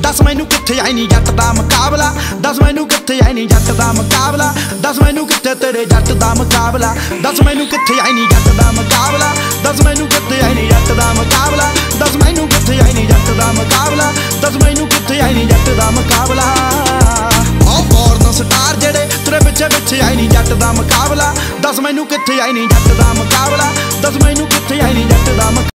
दस मैनू कित्थे आई नी जट दा मुकाबला, दस मैनू कित्थे आई नी जट दा मुकाबला, दस मैनू कित्थे तेरे जट दा मुकाबला, दस मैनू कित्थे आई नी जट दा मुकाबला, दस मैनू कित्थे आई नी जट दा मुकाबला, दस मैनू कित्थे आई नी जट दा मुकाबला, दस मैनू कित्थे आई नी जट दा मुकाबला। फॉरन स्टार जेड़े तेरे पिछे पिछे आई नी जट दा मुकाबला, दस मैनू कित्थे आई नी जट दा मुकाबला, दस मैनू कित्थे आई नी जट दा